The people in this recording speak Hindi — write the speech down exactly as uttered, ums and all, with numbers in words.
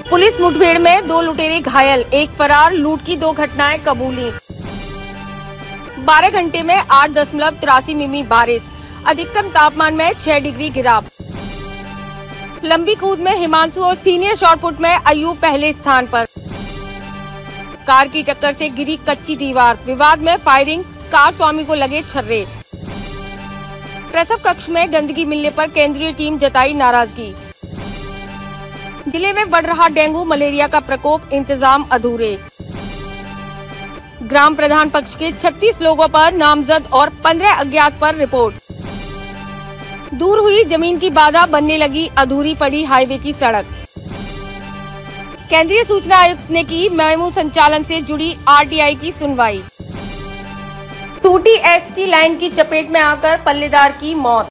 पुलिस मुठभेड़ में दो लुटेरे घायल, एक फरार, लूट की दो घटनाएं कबूली। बारह घंटे में आठ दशमलव तिरासी मिमी बारिश, अधिकतम तापमान में छह डिग्री गिराव। लंबी कूद में हिमांशु और सीनियर शॉटपुट में अयूब पहले स्थान पर। कार की टक्कर से गिरी कच्ची दीवार, विवाद में फायरिंग, कार स्वामी को लगे छर्रे। प्रसव कक्ष में गंदगी मिलने पर केंद्रीय टीम जताई नाराजगी। जिले में बढ़ रहा डेंगू मलेरिया का प्रकोप, इंतजाम अधूरे। ग्राम प्रधान पक्ष के छत्तीस लोगों पर नामजद और पंद्रह अज्ञात पर रिपोर्ट। दूर हुई जमीन की बाधा, बनने लगी अधूरी पड़ी हाईवे की सड़क। केंद्रीय सूचना आयुक्त ने की मेमू संचालन से जुड़ी आरटीआई की सुनवाई। टूटी एसटी लाइन की चपेट में आकर पल्लेदार की मौत।